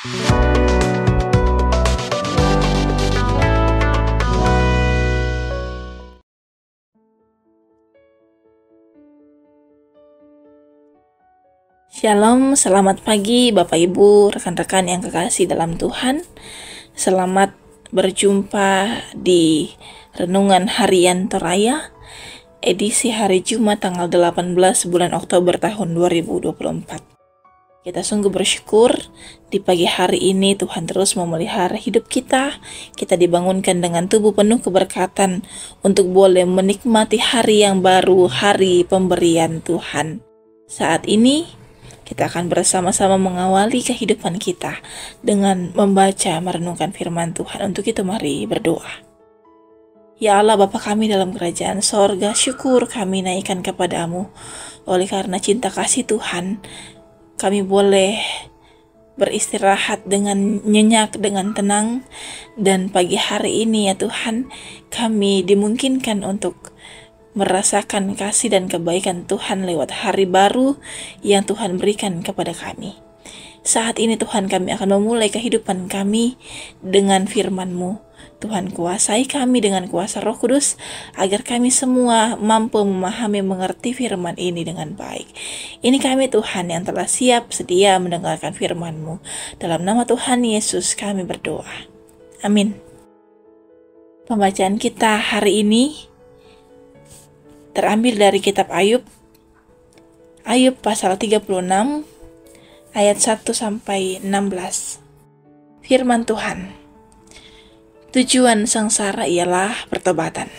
Shalom, selamat pagi Bapak Ibu, rekan-rekan yang kekasih dalam Tuhan. Selamat berjumpa di Renungan Harian Toraya, edisi hari Jumat tanggal 18 bulan Oktober tahun 2024. Kita sungguh bersyukur di pagi hari ini Tuhan terus memelihara hidup kita. Kita dibangunkan dengan tubuh penuh keberkatan untuk boleh menikmati hari yang baru, hari pemberian Tuhan. Saat ini kita akan bersama-sama mengawali kehidupan kita dengan membaca merenungkan firman Tuhan. Untuk itu mari berdoa. Ya Allah Bapa kami dalam kerajaan sorga, syukur kami naikkan kepadamu. Oleh karena cinta kasih Tuhan, kami boleh beristirahat dengan nyenyak, dengan tenang. Dan pagi hari ini ya Tuhan, kami dimungkinkan untuk merasakan kasih dan kebaikan Tuhan lewat hari baru yang Tuhan berikan kepada kami. Saat ini Tuhan, kami akan memulai kehidupan kami dengan firman-Mu. Tuhan, kuasai kami dengan kuasa Roh Kudus agar kami semua mampu memahami mengerti firman ini dengan baik. Ini kami Tuhan yang telah siap sedia mendengarkan firman-Mu. Dalam nama Tuhan Yesus kami berdoa. Amin. Pembacaan kita hari ini terambil dari kitab Ayub pasal 36 ayat 1-16. Firman Tuhan, tujuan sengsara ialah pertobatan.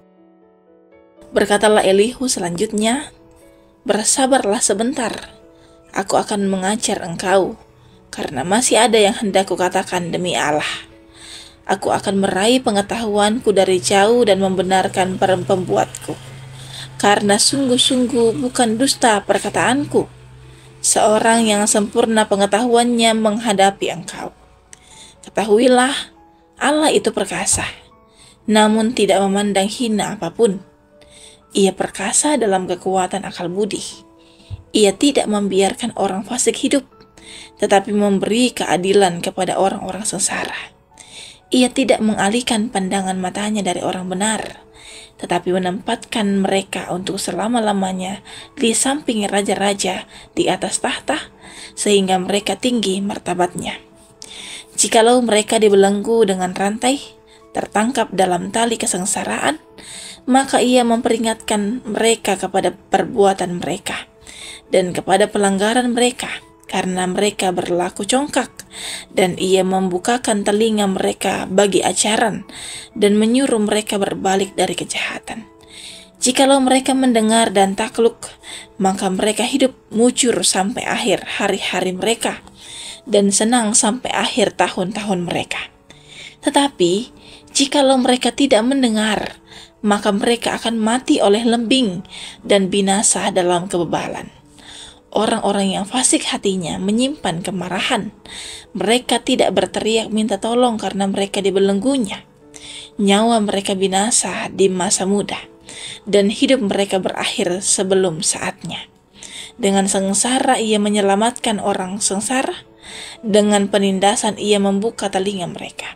Berkatalah Elihu selanjutnya, bersabarlah sebentar, aku akan mengajar engkau, karena masih ada yang hendak kukatakan demi Allah. Aku akan meraih pengetahuanku dari jauh dan membenarkan pembuatku. Karena sungguh-sungguh bukan dusta perkataanku, seorang yang sempurna pengetahuannya menghadapi engkau. Ketahuilah, Allah itu perkasa, namun tidak memandang hina apapun. Ia perkasa dalam kekuatan akal budi. Ia tidak membiarkan orang fasik hidup, tetapi memberi keadilan kepada orang-orang sengsara. Ia tidak mengalihkan pandangan matanya dari orang benar, tetapi menempatkan mereka untuk selama-lamanya di samping raja-raja di atas tahta, sehingga mereka tinggi martabatnya. Jikalau mereka dibelenggu dengan rantai, tertangkap dalam tali kesengsaraan, maka ia memperingatkan mereka kepada perbuatan mereka dan kepada pelanggaran mereka, karena mereka berlaku congkak, dan ia membukakan telinga mereka bagi ajaran dan menyuruh mereka berbalik dari kejahatan. Jikalau mereka mendengar dan takluk, maka mereka hidup mujur sampai akhir hari-hari mereka dan senang sampai akhir tahun-tahun mereka. Tetapi jikalau mereka tidak mendengar, maka mereka akan mati oleh lembing dan binasa dalam kebebalan. Orang-orang yang fasik hatinya menyimpan kemarahan. Mereka tidak berteriak minta tolong karena mereka dibelenggunya. Nyawa mereka binasa di masa muda, dan hidup mereka berakhir sebelum saatnya. Dengan sengsara ia menyelamatkan orang sengsara, dengan penindasan ia membuka telinga mereka.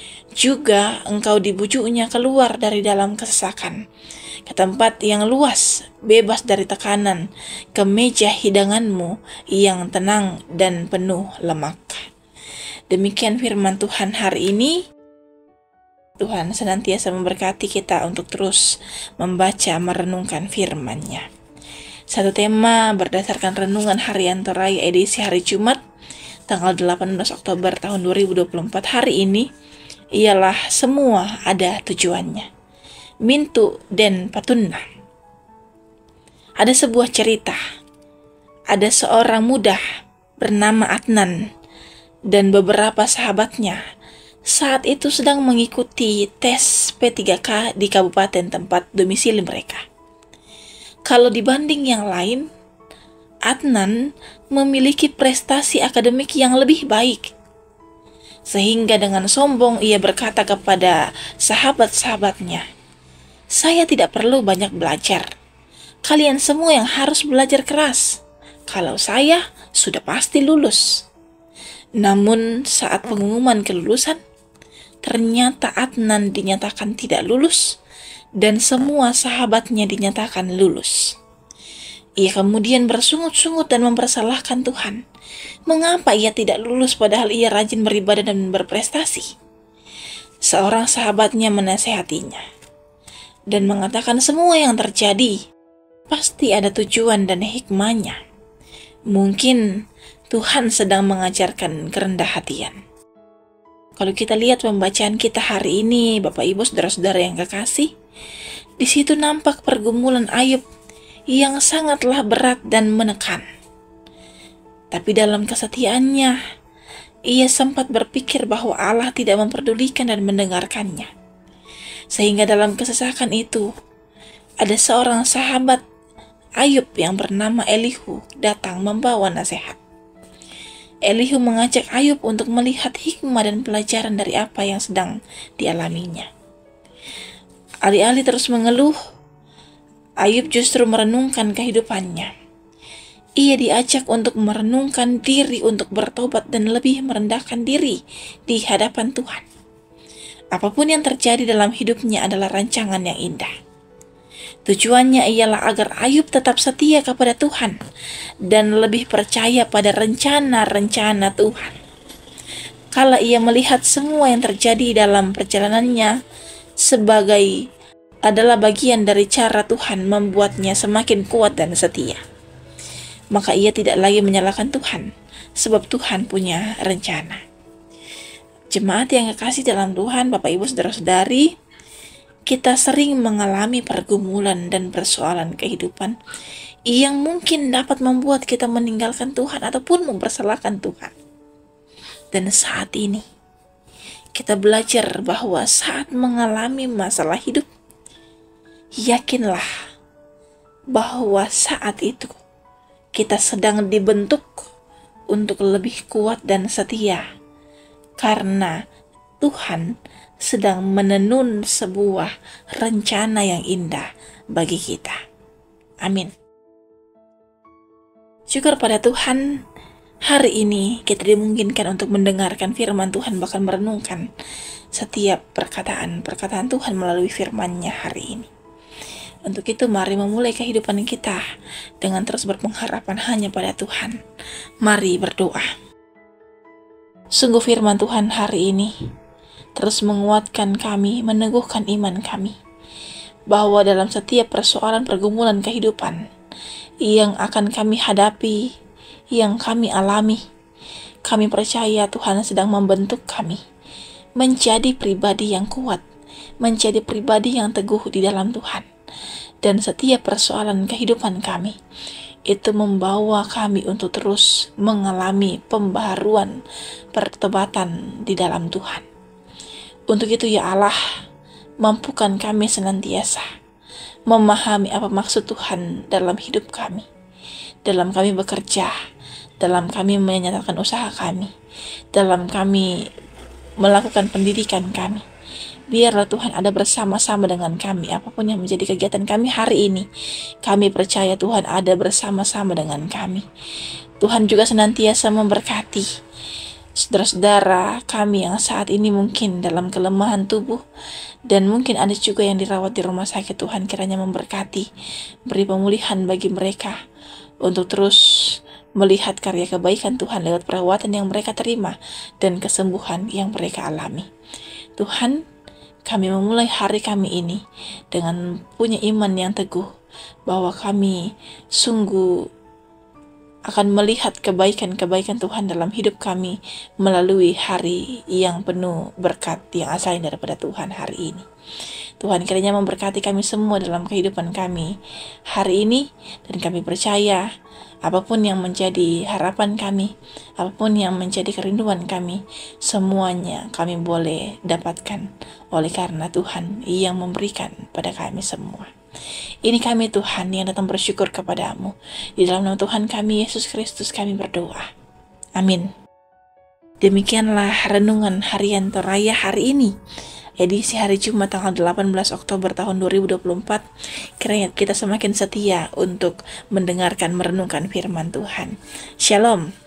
Juga engkau dibujuknya keluar dari dalam kesesakan, ke tempat yang luas, bebas dari tekanan, ke meja hidanganmu yang tenang dan penuh lemak. Demikian firman Tuhan hari ini. Tuhan senantiasa memberkati kita untuk terus membaca merenungkan firman-Nya. Satu tema berdasarkan Renungan Harian Toraya edisi hari Jumat tanggal 18 Oktober tahun 2024 hari ini ialah semua ada tujuannya. Mintu dan Patunna. Ada sebuah cerita. Ada seorang muda bernama Adnan dan beberapa sahabatnya saat itu sedang mengikuti tes P3K di kabupaten tempat domisili mereka. Kalau dibanding yang lain, Adnan memiliki prestasi akademik yang lebih baik. Sehingga dengan sombong ia berkata kepada sahabat-sahabatnya, "Saya tidak perlu banyak belajar. Kalian semua yang harus belajar keras. Kalau saya sudah pasti lulus." Namun saat pengumuman kelulusan, ternyata Adnan dinyatakan tidak lulus dan semua sahabatnya dinyatakan lulus. Ia kemudian bersungut-sungut dan mempersalahkan Tuhan. Mengapa ia tidak lulus padahal ia rajin beribadah dan berprestasi? Seorang sahabatnya menasehatinya dan mengatakan semua yang terjadi pasti ada tujuan dan hikmahnya. Mungkin Tuhan sedang mengajarkan kerendah hatian. Kalau kita lihat pembacaan kita hari ini, Bapak Ibu saudara-saudara yang kekasih, di situ nampak pergumulan Ayub yang sangatlah berat dan menekan. Tapi dalam kesetiaannya, ia sempat berpikir bahwa Allah tidak memperdulikan dan mendengarkannya. Sehingga dalam kesesakan itu, ada seorang sahabat Ayub yang bernama Elihu datang membawa nasihat. Elihu mengajak Ayub untuk melihat hikmah dan pelajaran dari apa yang sedang dialaminya. Alih-alih terus mengeluh, Ayub justru merenungkan kehidupannya. Ia diajak untuk merenungkan diri, untuk bertobat dan lebih merendahkan diri di hadapan Tuhan. Apapun yang terjadi dalam hidupnya adalah rancangan yang indah. Tujuannya ialah agar Ayub tetap setia kepada Tuhan dan lebih percaya pada rencana-rencana Tuhan. Kala ia melihat semua yang terjadi dalam perjalanannya sebagai adalah bagian dari cara Tuhan membuatnya semakin kuat dan setia, maka ia tidak lagi menyalahkan Tuhan, sebab Tuhan punya rencana. Jemaat yang kekasih dalam Tuhan, Bapak Ibu saudara-saudari, kita sering mengalami pergumulan dan persoalan kehidupan yang mungkin dapat membuat kita meninggalkan Tuhan ataupun mempersalahkan Tuhan. Dan saat ini, kita belajar bahwa saat mengalami masalah hidup, yakinlah bahwa saat itu kita sedang dibentuk untuk lebih kuat dan setia, karena Tuhan sedang menenun sebuah rencana yang indah bagi kita. Amin. Syukur pada Tuhan, hari ini kita dimungkinkan untuk mendengarkan firman Tuhan, bahkan merenungkan setiap perkataan Tuhan melalui firman-Nya hari ini. Untuk itu mari memulai kehidupan kita dengan terus berpengharapan hanya pada Tuhan. Mari berdoa. Sungguh firman Tuhan hari ini terus menguatkan kami, meneguhkan iman kami, bahwa dalam setiap persoalan pergumulan kehidupan yang akan kami hadapi, yang kami alami, kami percaya Tuhan sedang membentuk kami menjadi pribadi yang kuat, menjadi pribadi yang teguh di dalam Tuhan. Dan setiap persoalan kehidupan kami itu membawa kami untuk terus mengalami pembaharuan, pertobatan di dalam Tuhan. Untuk itu ya Allah, mampukan kami senantiasa memahami apa maksud Tuhan dalam hidup kami, dalam kami bekerja, dalam kami menyatakan usaha kami, dalam kami melakukan pendidikan kami. Biarlah Tuhan ada bersama-sama dengan kami, apapun yang menjadi kegiatan kami hari ini. Kami percaya Tuhan ada bersama-sama dengan kami. Tuhan juga senantiasa memberkati saudara-saudara kami yang saat ini mungkin dalam kelemahan tubuh, dan mungkin ada juga yang dirawat di rumah sakit. Tuhan kiranya memberkati, beri pemulihan bagi mereka untuk terus melihat karya kebaikan Tuhan lewat perawatan yang mereka terima dan kesembuhan yang mereka alami. Tuhan, kami memulai hari kami ini dengan punya iman yang teguh bahwa kami sungguh akan melihat kebaikan-kebaikan Tuhan dalam hidup kami melalui hari yang penuh berkat yang asalnya daripada Tuhan hari ini. Tuhan kiranya memberkati kami semua dalam kehidupan kami hari ini, dan kami percaya apapun yang menjadi harapan kami, apapun yang menjadi kerinduan kami, semuanya kami boleh dapatkan oleh karena Tuhan yang memberikan pada kami semua. Ini kami Tuhan yang datang bersyukur kepadamu. Di dalam nama Tuhan kami Yesus Kristus kami berdoa. Amin. Demikianlah renungan harian Toraya hari ini, edisi hari Jumat tanggal 18 Oktober tahun 2024. Kiranya kita semakin setia untuk mendengarkan, merenungkan firman Tuhan. Shalom.